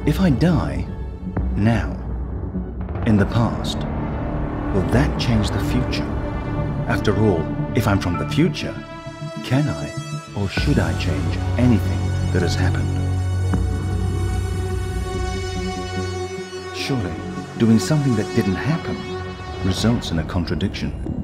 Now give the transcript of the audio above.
If I die now, in the past, will that change the future? After all, if I'm from the future, can I or should I change anything that has happened? Surely, doing something that didn't happen results in a contradiction.